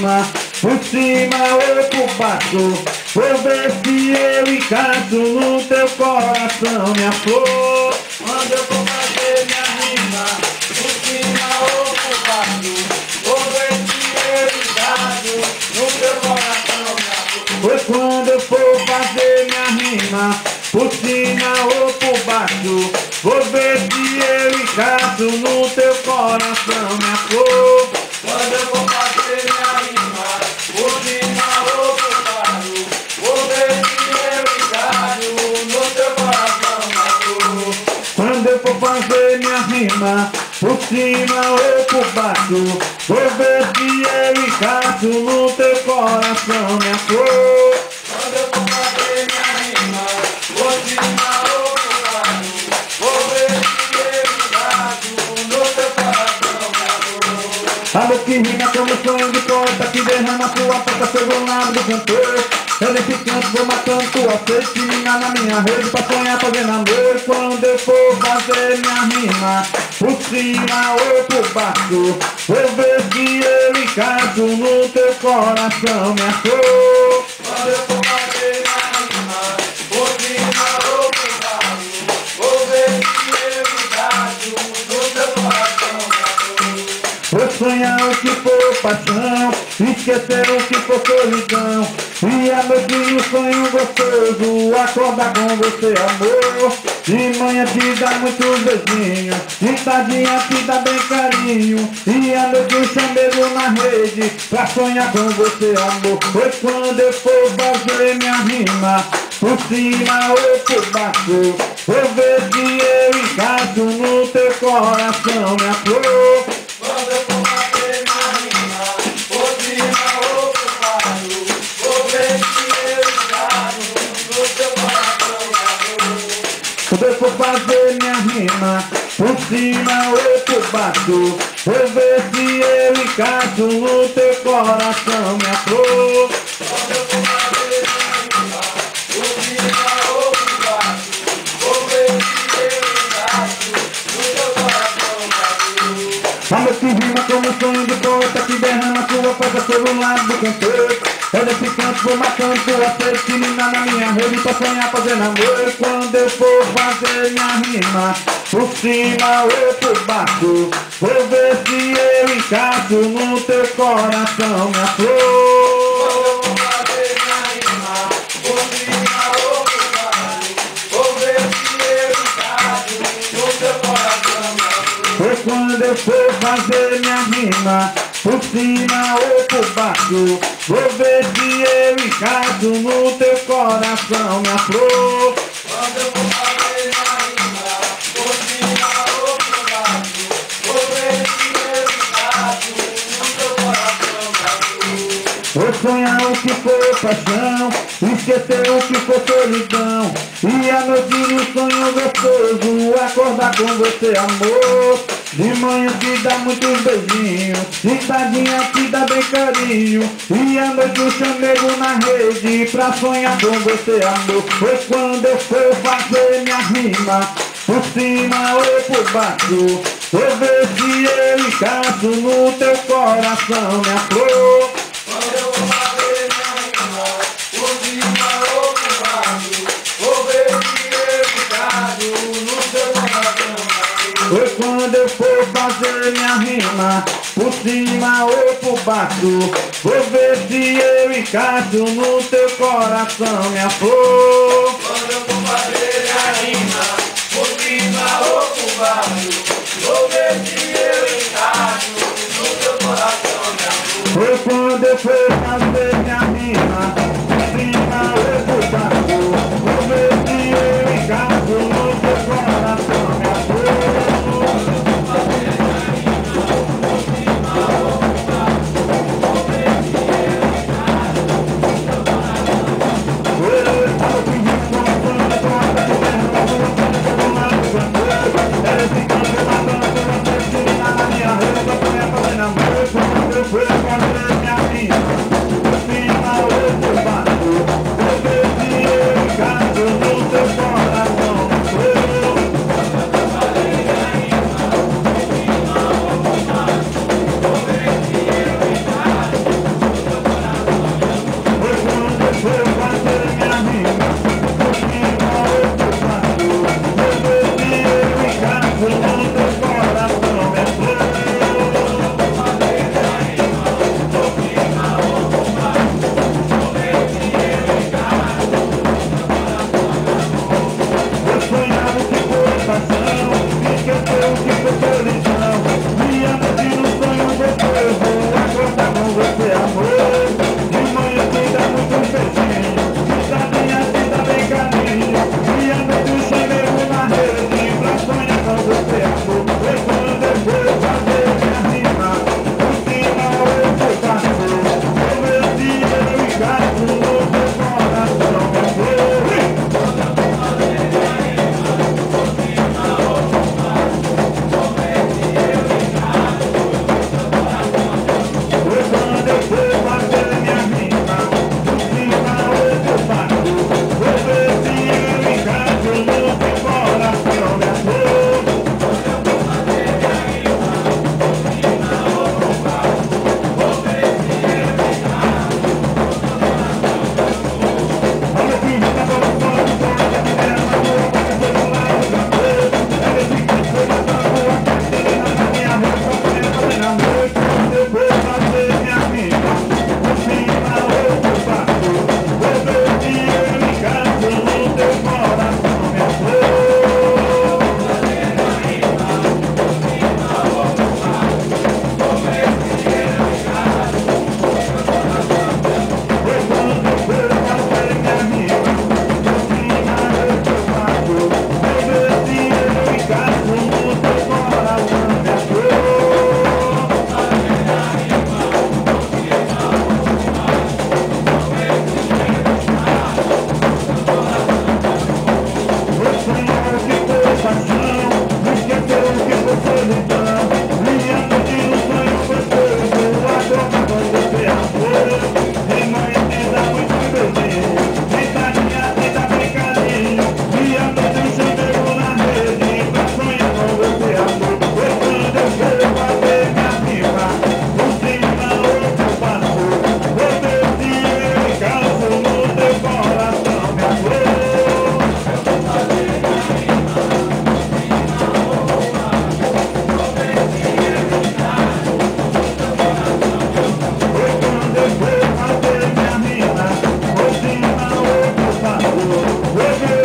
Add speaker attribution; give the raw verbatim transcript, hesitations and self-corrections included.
Speaker 1: rima, por cima ou por baixo. Vou ver se eu encaixo no teu coração, minha flor. Quando eu for fazer minha rima, por cima ou por baixo, vou ver se eu encaixo no teu coração, minha flor. Pois quando eu for fazer minha rima, por cima ou por baixo, vou ver se eu encaixo no teu coração, minha flor. Quando eu for fazer minha rima, por cima ou por baixo, vou ver se eu encaixo no teu coração, minha flor. Quando eu for fazer minha rima, por cima ou por baixo, vou ver se eu encaixo no teu coração, minha flor. Quando eu for fazer minha rima, por cima ou por baixo, vou ver se eu encaixo no teu coração, minha flor. Amor que rima como sonho de poeta, que derrama sua porta sobre o lado do cantor. Eu nesse canto vou matando tua sede, que mina na minha rede pra sonhar fazendo amor. Quando eu for fazer minha rima, por cima ou por baixo, vou ver se eu encaixo no teu coração, minha flor. Quando eu for fazer minha rima, por cima ou por baixo, vou ver se eu encaixo no teu coração, minha flor. Vou sonhar o que for paixão, esquecer o que for solidão, e à noite no sonho gostoso, acordar com você, amor. De manhã te dá muitos beijinhos, de tardinha te dá bem carinho, e à noite um chamego na rede, pra sonhar com você, amor. Pois quando eu for fazer minha rima, por cima ou por baixo, vou ver se eu encaixo no teu coração, minha flor. Quando eu for fazer minha rima, por cima ou por baixo, vou ver se eu encaixo no teu coração, minha flor. Quando eu for fazer minha rima, por cima ou por baixo, vou ver se eu encaixo no teu coração, minha flor. Quando eu for fazer minha rima, por cima ou por baixo, vou ver se eu encaixo no teu coração, minha flor. Amor que rima como sonho de poeta, que derrama sua força sobre o lado do cantor. Eu nesse canto vou matando tua sede, que mina na minha rede pra sonhar fazendo amor. Quando eu for fazer minha rima, por cima ou por baixo, vou ver se eu encaixo no teu coração, minha flor. Quando eu for fazer minha rima, por cima ou por baixo, vou ver se eu encaixo no teu coração, minha flor. Pois quando eu for fazer minha rima, por cima ou por baixo, vou ver se eu encaixo no teu coração, minha flor. Quando eu for fazer minha rima, por cima ou por baixo, vou ver se eu encaixo no teu coração, minha flor. Vou sonhar o que for paixão, esquecer o que for solidão, e à noite no sonho gostoso, acordar com você, amor. De manhã te dá muitos beijinhos, de tardinha te dá bem carinho, e à noite um chamego na rede, pra sonhar com você, amor. Pois quando eu for fazer minha rima, por cima ou por baixo, vou ver se eu encaixo no teu coração, minha flor. Quando eu for fazer minha rima, por cima ou por baixo, vou ver se eu encaixo no teu coração, minha flor. Pois quando eu for fazer minha rima, por cima ou por baixo, vou ver se eu encaixo no teu coração, minha flor. Quando eu for fazer minha rima, por cima ou por baixo, vou ver se eu encaixo no teu coração, minha flor. Pois quando eu for fazer minha rima, por cima ou por baixo, vou ver se eu encaixo no teu coração, minha flor. Quando eu for fazer minha rima, Vou ver